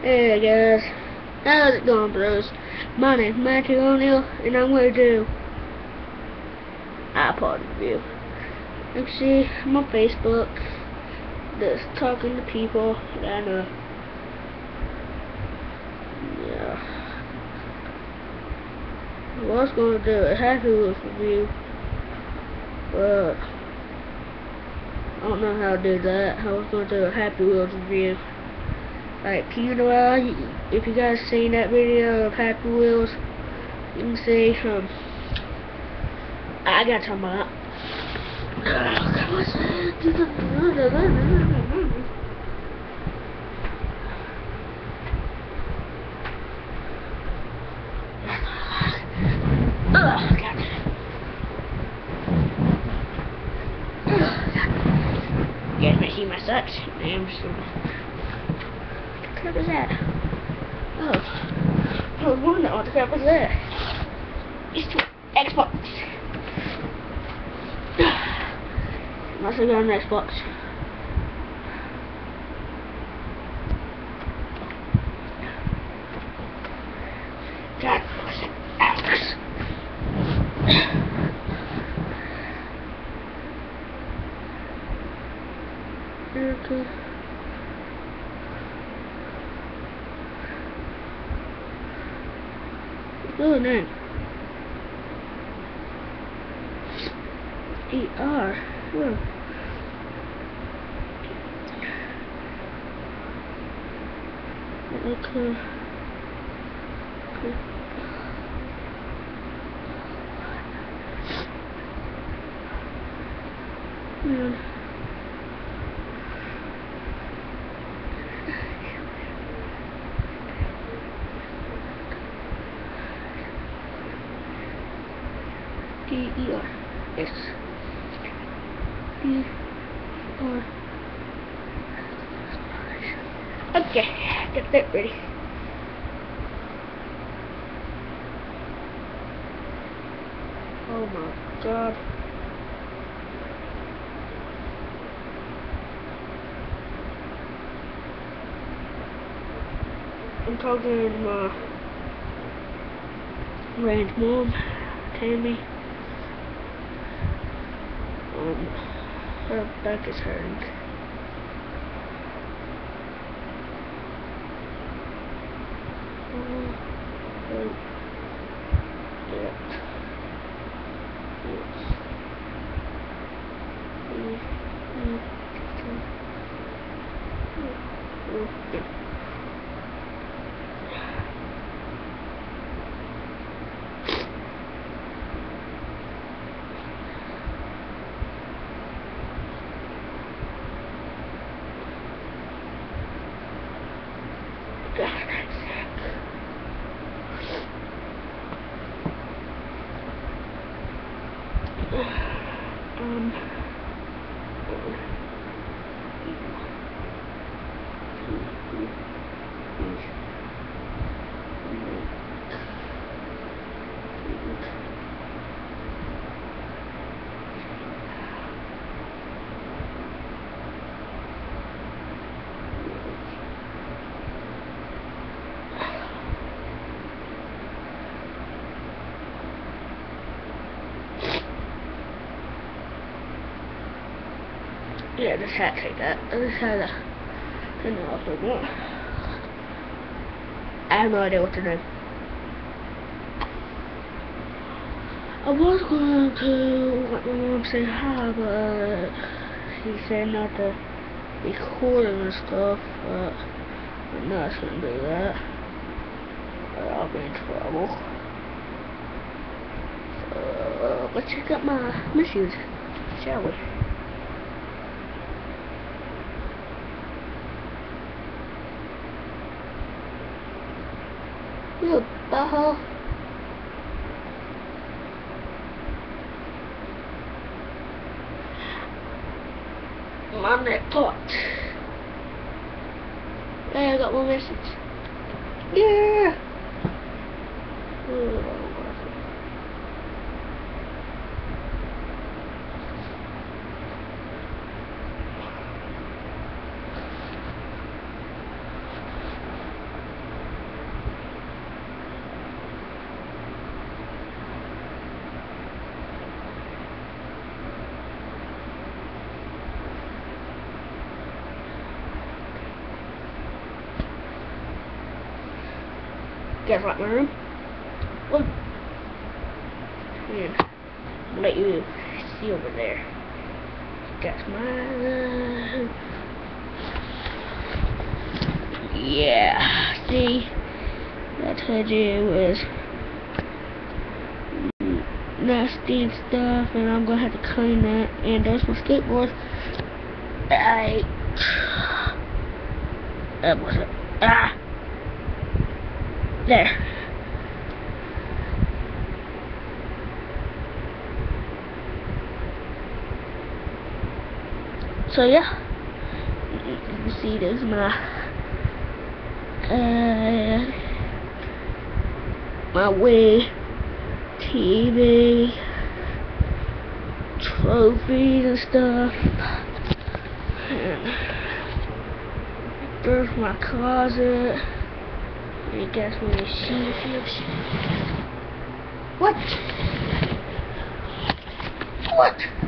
Hey guys, how's it going, bros? My name's Matthew O'Neill, and I'm going to do iPod review. You can see I'm on Facebook, just talking to people, and yeah. I was going to do a Happy Wheels review, but I don't know how to do that. I was going to do a Happy Wheels review. Like, if you guys seen that video of Happy Wheels, you can see, I got to talk about Guys may see my sucks. Damn. What was that? Oh, I was wondering what the crap was that. It's to Xbox. Must have got an Xbox. God, what's that? Xbox. Okay. Oh, no. ER. Oh. Okay. Man. D-E-R. Yes. D-R. Okay, get that ready. Oh my god. I'm talking to my Rand's mom, Tammy. Her back is hurting. Yeah, this hat take that. I just had to turn it off a bit. I have no idea what to do. I was going to let my mom say hi, but she said not to record and stuff, but I'm not gonna do that. Or I'll be in trouble. Let's check out my misuse, shall we? You butthole. My neck popped. Hey, I got one message. Yeah. guys like my room? Well, and I'll let you see over there. That's my room. Yeah, see, I told you it was nasty and stuff, and I'm gonna have to clean that. And there's my skateboard. That was it. There. So yeah, you can see this is my Wii TV trophies and stuff. And there's my closet. You guys want to see what? What?